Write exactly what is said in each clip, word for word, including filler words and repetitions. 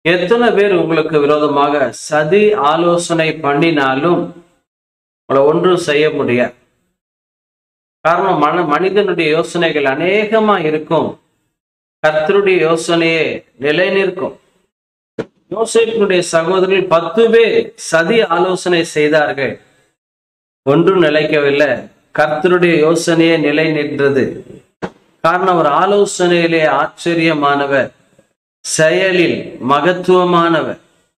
எத்தனை பேர் உங்களுக்கு விரோதமாக சதி ஆலோசனை பண்ணினாலும் உங்களை ஒன்றும் செய்ய முடியாது. காரணம், மன மனிதனுடைய யோசனைகள் அநேகமா இருக்கும், கர்த்தருடைய யோசனையே நிலை நிற்கும். யோசேப்பினுடைய சகோதரர்கள் பத்து பேர் சதி ஆலோசனை செய்தார்கள், ஒன்றும் நிலைக்கவில்லை. கர்த்தருடைய யோசனையே நிலை நின்றது. காரணம், அவர் ஆலோசனையிலே ஆச்சரியமானவர், செயலில் மகத்துவமானவர்.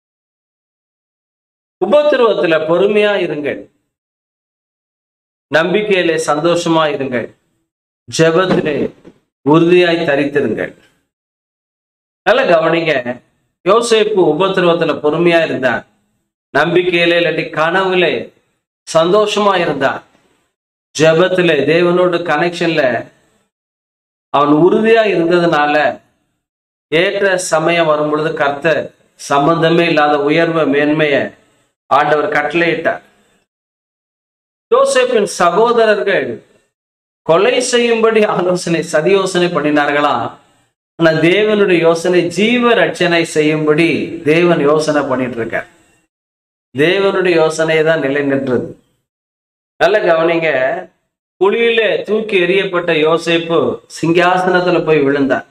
உபத்திரவத்துல பொறுமையா இருங்கள், நம்பிக்கையிலே சந்தோஷமா இருங்கள், ஜெபத்திலே உறுதியாய் தரித்திருங்கள். நல்ல கவனிங்க, யோசேப்பு உபத்திரவத்துல பொறுமையா இருந்தார், நம்பிக்கையிலே இல்லாட்டி கனவுலே சந்தோஷமா இருந்தார், ஜெபத்திலே தேவனோடு கனெக்ஷன்ல அவன் உறுதியா இருந்ததுனால ஏற்ற சமயம் வரும் பொழுது கர்த்தர் சம்பந்தமே இல்லாத உயர்வு மேன்மைய ஆண்டவர் கட்டளையிட்டார். யோசேப்பின் சகோதரர்கள் கொலை செய்யும்படி ஆலோசனை சதி யோசனை பண்ணினார்களா? ஆனா தேவனுடைய யோசனை ஜீவ ரட்சனை செய்யும்படி தேவன் யோசனை பண்ணிட்டு இருக்கார். தேவனுடைய யோசனையை தான் நிலை நின்றது. நல்ல கவனிங்க, குழியில தூக்கி எறியப்பட்ட யோசேப்பு சிங்காசனத்துல போய் விழுந்தார்.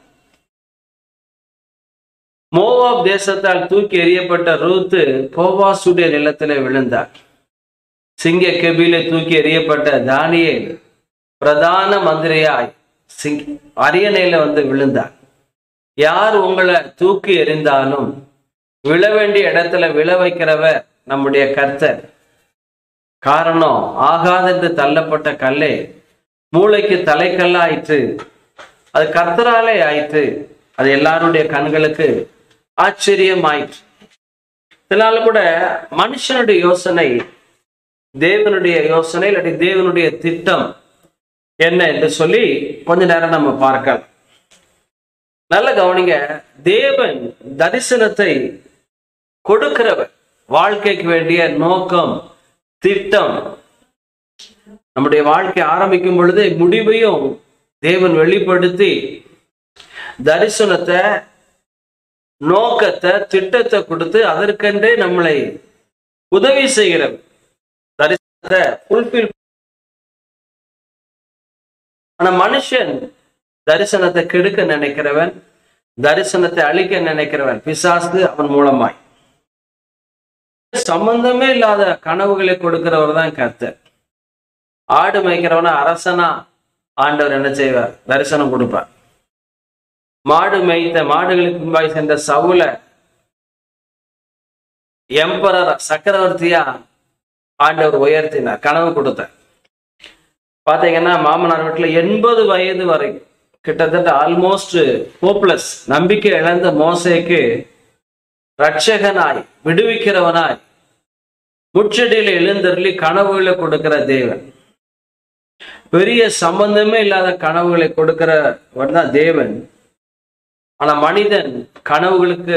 மோவாப் தேசத்தால் தூக்கி எறியப்பட்ட ரூத்து போவாசுடைய நிலத்திலே விழுந்தார். சிங்க கெபியிலே தூக்கி எறியப்பட்ட தானியேல் பிரதான மந்திரியாய் சிங் அரியணையில வந்து விழுந்தார். யார் உங்களை தூக்கி எறிந்தாலும் விழ வேண்டிய இடத்துல விழ வைக்கிறவர் நம்முடைய கர்த்தர். காரணம், ஆகாதென்று தள்ளப்பட்ட கல்லே மூளைக்கு தலைக்கல்லா ஆயிற்று, அது கர்த்தராலே ஆயிற்று, அது எல்லாருடைய கண்களுக்கு ஆச்சரியம் ஆயிற்று. இதனால கூட மனுஷனுடைய யோசனை தேவனுடைய யோசனை இல்லாட்டி தேவனுடைய திட்டம் என்ன என்று சொல்லி கொஞ்ச நேரம் நம்ம பார்க்கலாம். நல்ல கவனிங்க, தேவன் தரிசனத்தை கொடுக்கிறவர். வாழ்க்கைக்கு வேண்டிய நோக்கம், திட்டம், நம்முடைய வாழ்க்கை ஆரம்பிக்கும் பொழுது முடிவையும் தேவன் வெளிப்படுத்தி தரிசனத்தை, நோக்கத்தை, திட்டத்தை கொடுத்து அதற்கென்றே நம்மளை உதவி செய்கிறவர். தரிசனத்தை ஃபுல்ஃபில். ஆனா மனுஷன் தரிசனத்தை கெடுக்க நினைக்கிறவன், தரிசனத்தை அழிக்க நினைக்கிறவன் பிசாசு. அவன் மூலமாய் சம்பந்தமே இல்லாத கனவுகளை கொடுக்கிறவர் தான் கர்த்தர். ஆடு மேய்க்கிறவனா அரசனா ஆண்டவர் என்ன செய்வார்? தரிசனம் கொடுப்பார். மாடு மேய்த்த மாடுகளுக்கு முன்பாய் சென்ற சவுல எம்பரர் சக்கரவர்த்தியா ஆண்டவர் உயர்த்தினார், கனவு கொடுத்தார். பாத்தீங்கன்னா மாமனார் வீட்டுல எண்பது வயது வரை கிட்டத்தட்ட ஆல்மோஸ்ட் ஹோப்லெஸ், நம்பிக்கை இழந்த மோசேக்கு ரட்சகனாய் விடுவிக்கிறவனாய் முச்சடியில எழுந்தருளி கனவுகளை கொடுக்கிற தேவன். பெரிய சம்பந்தமே இல்லாத கனவுகளை கொடுக்கிறவன் தான் தேவன். ஆனா மனிதன் கனவுகளுக்கு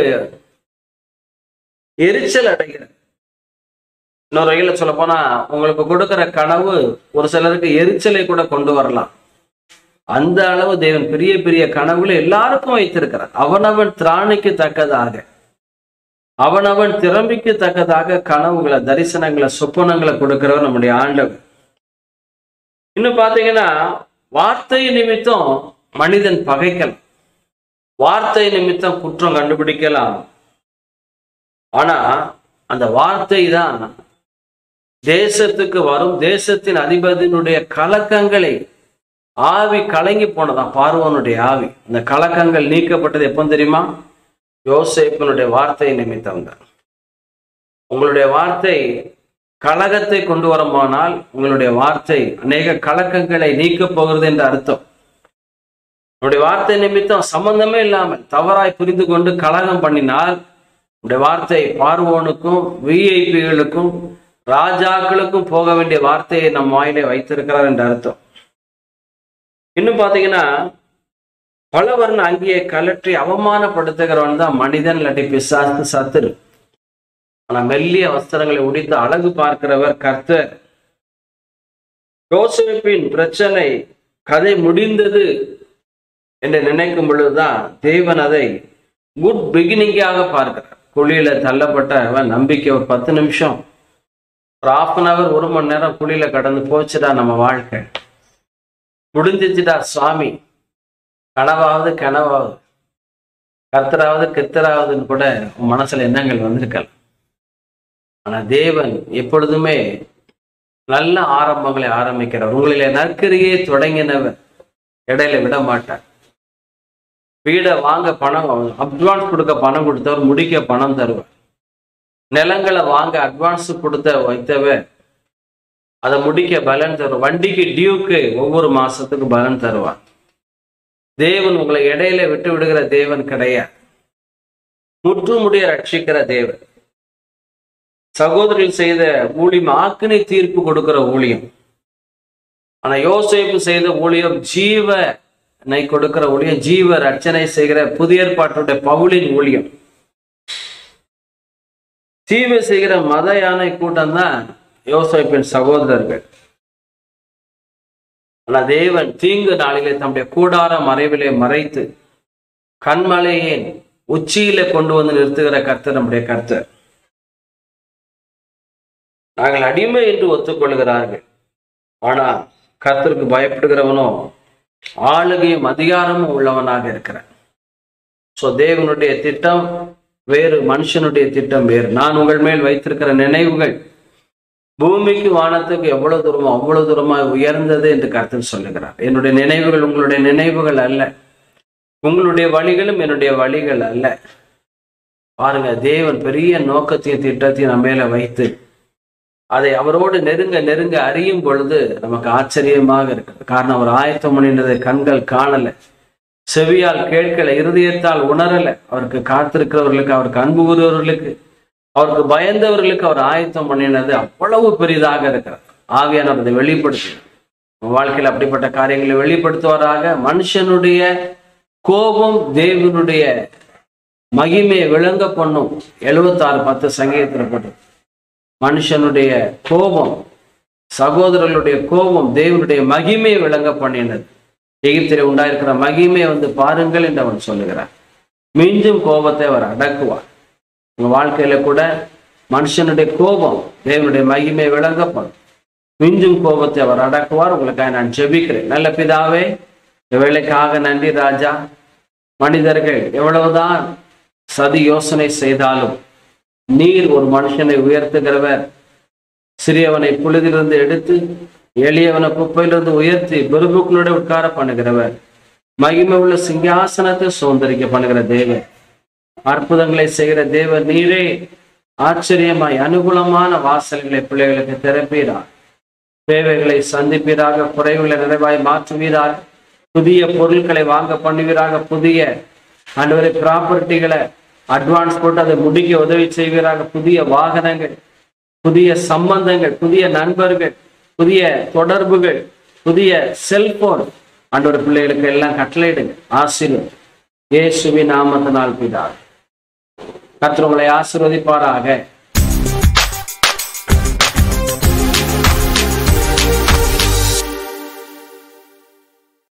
எரிச்சல் அடைகிற. இன்னொரு வகையில சொல்ல போனா, உங்களுக்கு கொடுக்கிற கனவு ஒரு சிலருக்கு எரிச்சலை கூட கொண்டு வரலாம். அந்த அளவு தேவன் பெரிய பெரிய கனவுகளை எல்லாருக்கும் வைத்திருக்கிறார். அவனவன் திராணிக்கு தக்கதாக, அவனவன் திறமைக்கு தக்கதாக கனவுகளை, தரிசனங்களை, சொப்பனங்களை கொடுக்கிறவர் நம்முடைய ஆண்டவர். இன்னும் பாத்தீங்கன்னா, வார்த்தை நிமித்தம் மனிதன் பகைக்கலாம், வார்த்தை நிமித்தம் குற்றம் கண்டுபிடிக்கலாம். ஆனா அந்த வார்த்தை தான் தேசத்துக்கு வரும் தேசத்தின் அதிபதியினுடைய கலக்கங்களை, ஆவி கலங்கி போனதான் பார்வோனுடைய ஆவி. அந்த கலக்கங்கள் நீக்கப்பட்டது எப்போ தெரியுமா? யோசேப்பினுடைய வார்த்தை நிமித்தம் தான். உங்களுடைய வார்த்தை கலகத்தை கொண்டு வருமானால் உங்களுடைய வார்த்தை அநேக கலக்கங்களை நீக்கப் போகிறது என்று அர்த்தம். உங்களுடைய வார்த்தை நிமித்தம் சம்பந்தமே இல்லாமல் தவறாய் புரிந்து கொண்டு கலகம் பண்ணினால் உங்களுடைய வார்த்தை பார்வோனுக்கும் விஐபிகளுக்கும் ராஜாக்களுக்கும் போக வேண்டிய வார்த்தையை நம் வாயிலே வைத்திருக்கிறார் என்று அர்த்தம். இன்னும் பாத்தீங்கன்னா, பலவர்ண அங்கேயே கலற்றி அவமானப்படுத்துகிறவன் தான் மனிதன் இல்லாட்டி பிசாசு, சத்துரு. ஆனா மெல்லிய வஸ்திரங்களை உடித்து அழகு பார்க்கிறவர் கர்த்தர். யோசேப்பின் பிரச்சனை கதை முடிந்தது என்று நினைக்கும் பொழுதுதான் தேவன் அதை குட் பிகினிங்காக பார்க்கிறார். குழியில தள்ளப்பட்ட நம்பிக்கை ஒரு பத்து நிமிஷம் ஒரு ஹாஃப் அன் அவர் ஒரு மணி நேரம் குழியில கடந்து போச்சுடா நம்ம வாழ்க்கை முடிஞ்சிச்சுடா சுவாமி, கனவாவது கனவாவது கர்த்தராவது கிருத்தராவதுன்னு கூட மனசுல எண்ணங்கள் வந்திருக்கலாம். ஆனா தேவன் எப்பொழுதுமே நல்ல ஆரம்பங்களை ஆரம்பிக்கிறார். உங்களிலே நற்கரியே தொடங்கினவர் இடையில விட மாட்டார். வீடை வாங்க பணம் அட்வான்ஸ் கொடுக்க பணம் கொடுத்தவர் முடிக்க பணம் தருவார். நிலங்களை வாங்க அட்வான்ஸ் கொடுத்த வைத்தவர் அதை முடிக்க பலன் தருவார். வண்டிக்கு டியூக்கு ஒவ்வொரு மாசத்துக்கு பலன் தருவார். தேவன் உங்களை இடையில விட்டு விடுகிற தேவன் கிடையாது. முற்றுமுடிய ரட்சிக்கிற தேவன். சகோதரர்கள் செய்த ஊழியம் ஆக்கினை தீர்ப்பு கொடுக்கிற ஊழியம். ஆனா யோசேப்பு செய்த ஊழியம் ஜீவனை கொடுக்கிற ஊழியம், ஜீவ ரட்சனை செய்கிற புதிய ஏற்பாட்டுடைய பவுலின் ஊழியம். தீவை செய்கிற மத யானை கூட்டம் தான் யோசேப்பின் சகோதரர்கள். ஆனா தேவன் தீங்கு நாளிலே தம்முடைய கூடார மறைவிலே மறைத்து கண்மலையின் உச்சியில கொண்டு வந்து நிறுத்துகிற கர்த்தர் நம்முடைய கர்த்தர். நாங்கள் அடிமை என்று ஒத்துக்கொள்கிறார்கள். ஆனா கர்த்தருக்கு பயப்படுகிறவனோ ஆளுகையும் அதிகாரமும் உள்ளவனாக இருக்கிறான். சோ தேவனுடைய திட்டம் வேறு, மனுஷனுடைய திட்டம் வேறு. நான் உங்கள் மேல் வைத்திருக்கிற நினைவுகள் பூமிக்கு வானத்துக்கு எவ்வளவு தூரமோ அவ்வளவு தூரமா உயர்ந்தது என்று கர்த்தர் சொல்லுகிறார். என்னுடைய நினைவுகள் உங்களுடைய நினைவுகள் அல்ல, உங்களுடைய வழிகளும் என்னுடைய வழிகள் அல்ல. பாருங்க, தேவன் பெரிய நோக்கத்தையும் திட்டத்தையும் நம்ம மேல வைத்து அதை அவரோடு நெருங்க நெருங்க அறியும் பொழுது நமக்கு ஆச்சரியமாக இருக்குது. காரணம், அவர் ஆயத்தம் பண்ணினதை கண்கள் காணல, செவியால் கேட்கல, இருதயத்தால் உணரல. அவருக்கு காத்திருக்கிறவர்களுக்கு, அவருக்கு அன்பு கூறுவர்களுக்கு, அவருக்கு பயந்தவர்களுக்கு அவர் ஆயத்தம் பண்ணினது அவ்வளவு பெரிதாக இருக்கிறார். ஆவியானவர் அதை வெளிப்படுத்த வாழ்க்கையில் அப்படிப்பட்ட காரியங்களை வெளிப்படுத்துவாராக. மனுஷனுடைய கோபம் தேவனுடைய மகிமையை விளங்க பண்ணும். எழுபத்தி ஆறு பத்து சங்கீதத்தில் போட்டு, மனுஷனுடைய கோபம், சகோதரர்களுடைய கோபம் தேவனுடைய மகிமையை விளங்க பண்ணினது. எகிப்திலே உண்டாயிருக்கிற மகிமையை வந்து பாருங்கள் என்று அவன் சொல்லுகிறார். மீண்டும் கோபத்தை அவர் அடக்குவார். உங்க வாழ்க்கையில கூட மனுஷனுடைய கோபம் தேவனுடைய மகிமையை விளங்கப்படும். மீண்டும் கோபத்தை அவர் அடக்குவார். உங்களுக்காக நான் ஜெபிக்கிறேன். நல்ல பிதாவே, வேலைக்காக நன்றி ராஜா. மனிதர்கள் எவ்வளவுதான் சதி யோசனை செய்தாலும் நீர் ஒரு மனுஷனை உயர்த்துகிறவர். சிறியவனை புழுதிலிருந்து எடுத்து எளியவனை குப்பையிலிருந்து உயர்த்தி பெருபுக்களோட உட்கார பண்ணுகிறவர். மகிமை உள்ள சிங்காசனத்தை சுதந்திரிக்க பண்ணுகிற தேவன், அற்புதங்களை செய்கிற தேவன் நீரே. ஆச்சரியமாய் அனுகூலமான வாசல்களை பிள்ளைகளுக்கு திறப்பீரார். தேவைகளை சந்திப்பீராக, குறைவுகளை நிறைவாய் மாற்றுவீராக. புதிய பொருட்களை வாங்க பண்ணுவீராக. புதிய ஆண்டவரை ப்ராப்பர்ட்டிகளை அட்வான்ஸ் போட்டு அதை முடிக்க உதவி செய்வீராக. புதிய வாகனங்கள், புதிய சம்பந்தங்கள், புதிய நண்பர்கள், புதிய தொடர்புகள், புதிய செல்போன் ஆண்டவர் பிள்ளைகளுக்கு எல்லாம் கட்டளையிடுங்க. ஆசீர்வாதம் இயேசுவின் நாமத்தினால் பிதாவே. கர்த்தர் உங்களை ஆசீர்வதிப்பாராக.